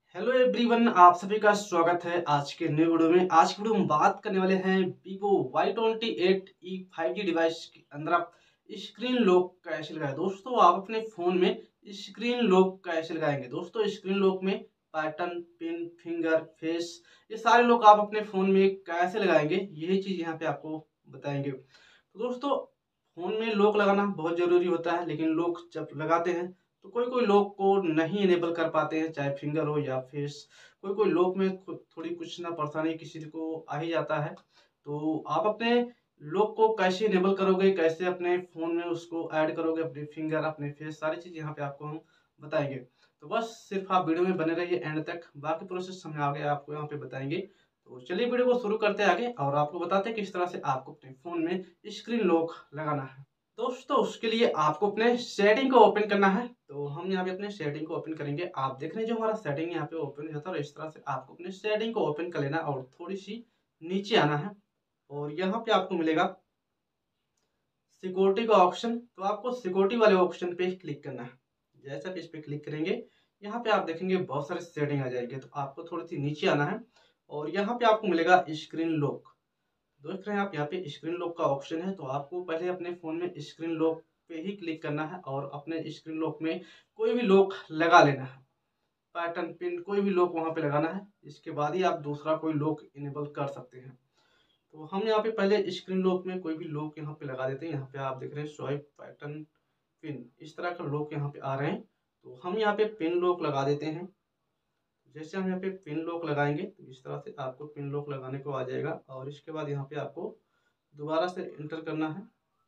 Hello everyone, आप सभी का स्वागत है आज के न्यू वीडियो में। आज की वीडियो में बात करने वाले हैं Vivo Y28e 5G डिवाइस के अंदर आप स्क्रीन लॉक कैसे लगाएं। दोस्तों, आप अपने फ़ोन में स्क्रीन लॉक कैसे लगाएंगे। दोस्तों, स्क्रीन लॉक में पैटर्न, पिन, फिंगर, फेस, ये सारे लॉक आप अपने फ़ोन में कैसे लगाएंगे, यही चीज़ यहाँ पे आपको बताएंगे। तो दोस्तों, फ़ोन में लॉक लगाना बहुत ज़रूरी होता है, लेकिन लॉक जब लगाते हैं तो कोई कोई लॉक को नहीं इनेबल कर पाते हैं, चाहे फिंगर हो या फेस। कोई कोई लॉक में थोड़ी कुछ ना परेशानी किसी को आ ही जाता है। तो आप अपने लॉक को कैसे इनेबल करोगे, कैसे अपने फ़ोन में उसको ऐड करोगे, अपने फिंगर, अपने फेस, सारी चीज़ यहाँ पे आपको हम बताएंगे। तो बस सिर्फ आप वीडियो में बने रहिए एंड तक, बाकी प्रोसेस हम आगे आपको यहाँ पे बताएंगे। तो चलिए वीडियो को शुरू करते हैं आगे और आपको बताते हैं किस तरह से आपको अपने फ़ोन में स्क्रीन लॉक लगाना है। दोस्तों, उसके लिए आपको अपने सेटिंग को ओपन करना है। तो हम यहाँ पे अपने सेटिंग को ओपन करेंगे। आप देख रहे हैं जो हमारा सेटिंग यहाँ पे ओपन हो जाता है, और इस तरह से आपको अपने सेटिंग को ओपन कर लेना और थोड़ी सी नीचे आना है। और यहाँ पे आपको मिलेगा सिक्योरिटी का ऑप्शन। तो आपको सिक्योरिटी वाले ऑप्शन पे क्लिक करना है। जैसा कि इस पे क्लिक करेंगे, यहाँ पे आप देखेंगे बहुत सारे सेटिंग आ जाएंगे। तो आपको थोड़ी सी नीचे आना है और यहाँ पे आपको मिलेगा स्क्रीन लॉक। देख रहे हैं आप, यहाँ पे स्क्रीन लॉक का ऑप्शन है। तो आपको पहले अपने फ़ोन में स्क्रीन लॉक पे ही क्लिक करना है और अपने स्क्रीन लॉक में कोई भी लॉक लगा लेना है। पैटर्न, पिन, कोई भी लॉक वहाँ पे लगाना है। इसके बाद ही आप दूसरा कोई लॉक इनेबल कर सकते हैं। तो हम यहाँ पे पहले स्क्रीन लॉक में कोई भी लॉक यहाँ पे लगा देते हैं। यहाँ पे आप देख रहे हैं स्वाइप, पैटर्न, पिन, इस तरह का लॉक यहाँ पे आ रहे हैं। तो हम यहाँ पे पिन लॉक लगा देते हैं। जैसे हम यहाँ पे पिन लॉक लगाएंगे तो इस तरह से आपको पिन लॉक लगाने को आ जाएगा। और इसके बाद यहाँ पे आपको दोबारा से इंटर करना है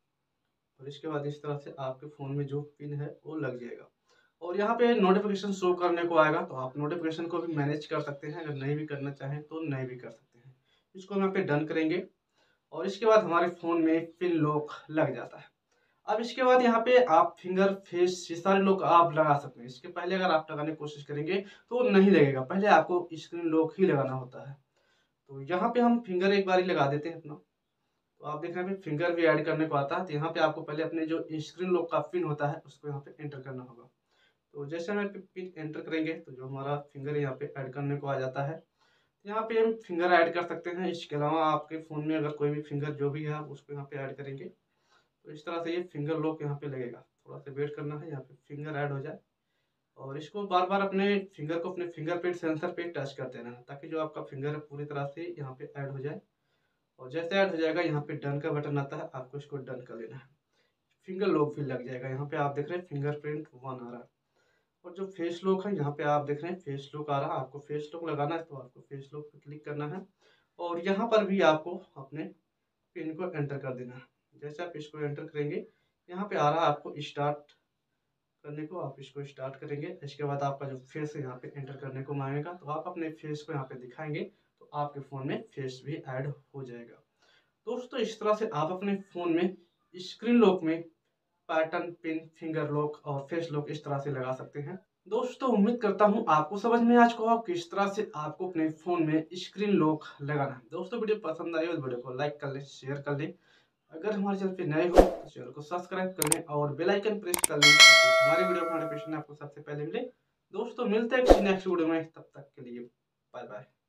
और इसके बाद इस तरह से आपके फ़ोन में जो पिन है वो लग जाएगा। और यहाँ पे नोटिफिकेशन शो करने को आएगा। तो आप नोटिफिकेशन को भी मैनेज कर सकते हैं, अगर नहीं भी करना चाहें तो नहीं भी कर सकते हैं। इसको हम यहाँ पे डन करेंगे और इसके बाद हमारे फ़ोन में पिन लॉक लग जाता है। अब इसके बाद यहाँ पे आप फिंगर, फेस, ये सारे लॉक आप लगा सकते हैं। इसके पहले अगर आप लगाने की कोशिश करेंगे तो नहीं लगेगा, पहले आपको स्क्रीन लॉक ही लगाना होता है। तो यहाँ पे हम फिंगर एक बार ही लगा देते हैं अपना। तो आप देख रहे हैं फिंगर भी ऐड करने को आता है। तो यहाँ पे आपको पहले अपने जो स्क्रीन लॉक का पिन होता है उसको यहाँ पे एंटर करना होगा। तो जैसे हम पिन एंटर करेंगे तो जो हमारा फिंगर यहाँ पे ऐड करने को आ जाता है। यहाँ पे हम फिंगर ऐड कर सकते हैं। इसके अलावा आपके फ़ोन में अगर कोई भी फिंगर जो भी है आप उसको यहाँ पे ऐड करेंगे तो इस तरह से ये फिंगर लॉक यहाँ पे लगेगा। थोड़ा सा वेट करना है, यहाँ पे फिंगर ऐड हो जाए और इसको बार बार अपने फिंगर को अपने फिंगरप्रिंट सेंसर पे टच करते रहना है, ताकि जो आपका फिंगर है पूरी तरह से यहाँ पे ऐड हो जाए। और जैसे ऐड हो जाएगा, यहाँ पे डन का बटन आता है, आपको इसको डन कर लेना है। फिंगर लॉक भी लग जाएगा। यहाँ पे आप देख रहे हैं फिंगरप्रिंट 1 आ रहा है। और जो फेस लॉक है, यहाँ पे आप देख रहे हैं फेस लॉक आ रहा है। आपको फेस लॉक लगाना है तो आपको फेस लॉक पे क्लिक करना है और यहाँ पर भी आपको अपने पिन को एंटर कर देना है। जैसे आप इसको एंटर करेंगे, यहाँ पे आ रहा है आपको स्टार्ट करने को, आप इसको स्टार्ट करेंगे। इसके बाद आपका जो फेस है यहाँ पे एंटर करने को मांगेगा, तो आप अपने फेस को यहाँ पे दिखाएंगे तो आपके फ़ोन में फेस भी ऐड हो जाएगा। दोस्तों, इस तरह से आप अपने फ़ोन में स्क्रीन लॉक में पैटर्न, पिन, फिंगर लॉक और फेस लॉक इस तरह से लगा सकते हैं। दोस्तों, उम्मीद करता हूँ आपको समझ में आ चुका होगा किस तरह से आपको अपने फ़ोन में स्क्रीन लॉक लगाना है। दोस्तों, वीडियो पसंद आई हो तो वीडियो को लाइक कर लें, शेयर कर लें। अगर हमारे चैनल पे नए हो तो चैनल को सब्सक्राइब कर लें और बेल आइकन प्रेस कर लें, ताकि हमारे वीडियो का नोटिफिकेशन आपको सबसे पहले मिले। दोस्तों, मिलते हैं किसी नेक्स्ट वीडियो में, तब तक के लिए बाय बाय।